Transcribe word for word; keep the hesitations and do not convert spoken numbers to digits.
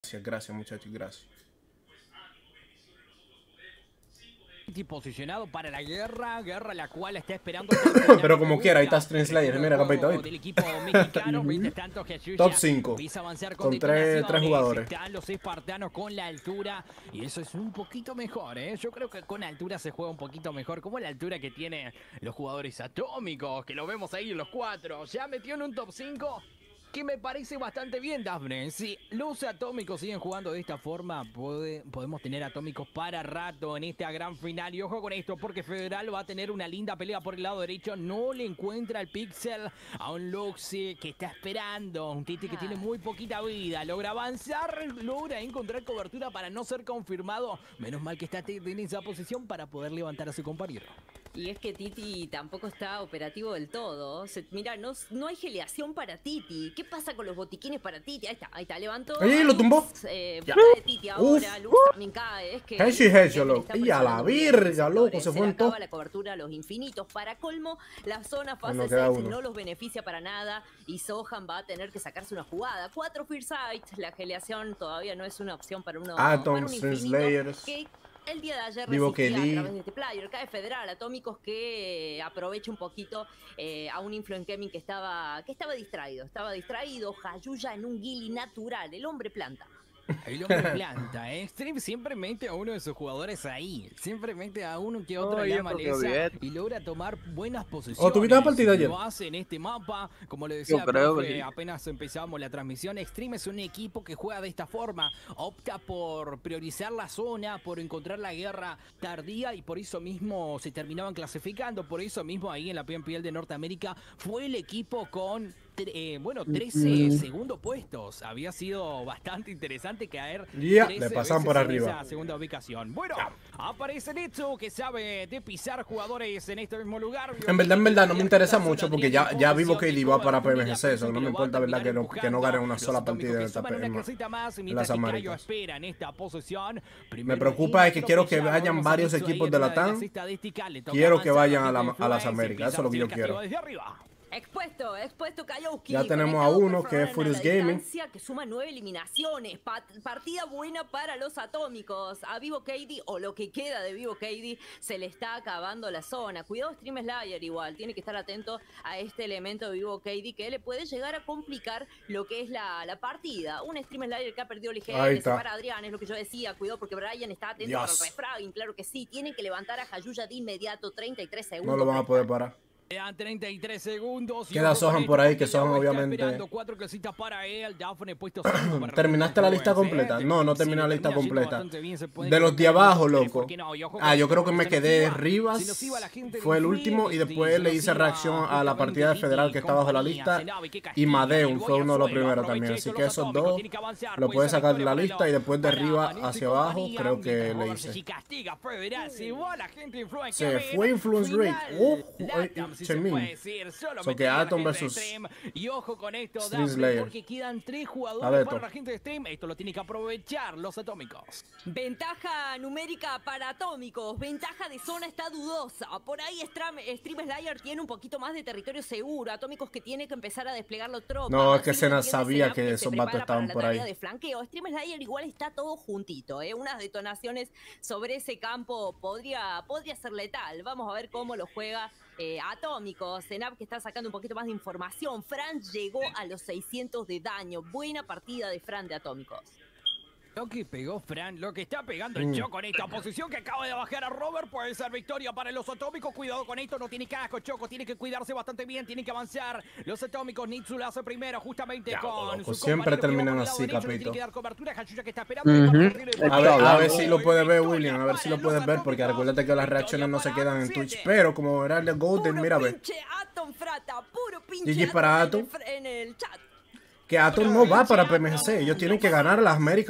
Gracias, gracias, muchachos, gracias. Posicionado para la guerra, guerra la cual está esperando. Pero como quiera, ahí está Stream Slayer, mira, capito, del equipo mexicano. tanto Top cinco, con tres jugadores. Están los espartanos con la altura, y eso es un poquito mejor, ¿eh? Yo creo que con altura se juega un poquito mejor, como la altura que tienen los jugadores atómicos, que lo vemos ahí en los cuatro. Ya metió en un top cinco. Que me parece bastante bien, Dafne. Si los atómicos siguen jugando de esta forma, puede, podemos tener atómicos para rato en esta gran final. Y ojo con esto, porque Federal va a tener una linda pelea por el lado derecho. No le encuentra el pixel a un Luxi que está esperando. Un Titi que tiene muy poquita vida. Logra avanzar, logra encontrar cobertura para no ser confirmado. Menos mal que está Titi en esa posición para poder levantar a su compañero. Y es que Titi tampoco está operativo del todo. Se, mira, no, no hay geleación para Titi. ¿Qué pasa con los botiquines para Titi? Ahí está, ahí está, levantó. ¡Ahí lo tumbó! Eh, ya. De Titi ahora, Lux también cae. Es que Heshi, heshi, loco. Y a la virga, loco, se fue en todo. La cobertura a los infinitos. Para colmo, la zona fase seis no los beneficia para nada. Y Sohan va a tener que sacarse una jugada. Cuatro Fear Sight. La geleación todavía no es una opción para uno. Atom, Slayers. El día de ayer Vivo resistía K D. a través de este player, cae Federal, Atómicos que aprovecha un poquito eh, a un Influence Gaming que estaba, que estaba distraído, estaba distraído, Jayuya en un Gilly natural, el hombre planta. El hombre planta, ¿eh? Stream siempre mete a uno de sus jugadores ahí. Siempre mete a uno que otro en la maleza y logra tomar buenas posiciones. ¿O tuviste la partida ayer? Lo hace en este mapa. Como le decía, profe, sí. Apenas empezamos la transmisión. Stream es un equipo que juega de esta forma. Opta por priorizar la zona, por encontrar la guerra tardía y por eso mismo se terminaban clasificando. Por eso mismo ahí en la P M P L de Norteamérica fue el equipo con... Eh, bueno, trece mm. segundos puestos. Había sido bastante interesante caer. Ya, yeah, le pasan por arriba. Esa segunda ubicación. Bueno, aparece Netsu que sabe de pisar jugadores en este mismo lugar. En verdad, en verdad, no me interesa mucho porque ya, ya Vivo K D va para P M G C. Eso no me importa, verdad, que no, que no gane una sola partida en esta P M en las Américas. Me preocupa es que quiero que vayan varios equipos de la T A M. Quiero que vayan a, la, a las Américas. Eso es lo que yo quiero. Expuesto, expuesto Kayowski. Ya tenemos a uno que es Furious Gaming. Que suma nueve eliminaciones. Pa partida buena para los atómicos. A Vivo K D, o lo que queda de Vivo K D, se le está acabando la zona. Cuidado Stream Slayer igual. Tiene que estar atento a este elemento de Vivo K D que le puede llegar a complicar lo que es la, la partida. Un Stream Slayer que ha perdido ligeramente para Adrián, es lo que yo decía. Cuidado porque Brian está atento Dios. Para el refragging. Claro que sí. Tienen que levantar a Jayuya de inmediato. treinta y tres segundos. No lo van a poder parar. Quedan treinta y tres segundos. Queda Sohan por ahí, que Sohan obviamente... Para él. ¿Terminaste la lista completa? No, no terminé la lista completa. De los de abajo, loco. Ah, yo creo que me quedé Rivas. Fue el último y después le hice reacción a la partida de Federal que está bajo la lista. Y Madeum fue uno de los primeros también. Así que esos dos lo puedes sacar de la lista y después de arriba hacia abajo creo que le hice. Se fue Influence Rate. Oh, Chemin. So que Atom versus y ojo con esto, Stream Slayer. Porque quedan tres jugadores para la gente de Stream. Esto lo tiene que aprovechar los atómicos. Ventaja numérica para atómicos. Ventaja de zona está dudosa. Por ahí Stream, Stream Slayer tiene un poquito más de territorio seguro. Atómicos que tiene que empezar a desplegar los tropas. No, es que Sena sabía que esos vatos estaban por ahí. De flanqueo. Stream Slayer igual está todo juntito. ¿eh? Unas detonaciones sobre ese campo podría, podría ser letal. Vamos a ver cómo lo juega. Eh, atómicos, Zenap que está sacando un poquito más de información. Fran llegó a los seiscientos de daño. Buena partida de Fran de Atómicos. Lo que pegó Fran, lo que está pegando el Choco en esta posición que acaba de bajar a Robert, puede ser victoria para los atómicos. Cuidado con esto, no tiene casco, Choco tiene que cuidarse bastante bien, tiene que avanzar. Los atómicos, Nitsu lo hace primero justamente ya, con loco, su siempre terminan así, derecho, capito. Que dar cobertura, que está esperando, uh -huh. a, ver, a ver si lo puedes ver, William, a ver si lo puedes ver, porque recuérdate que las reacciones no se quedan en Twitch, pero como era el de Golden, mira, ve. G G para Atom. Que Atom no va para P M G C, ellos tienen que ganar a las Américas.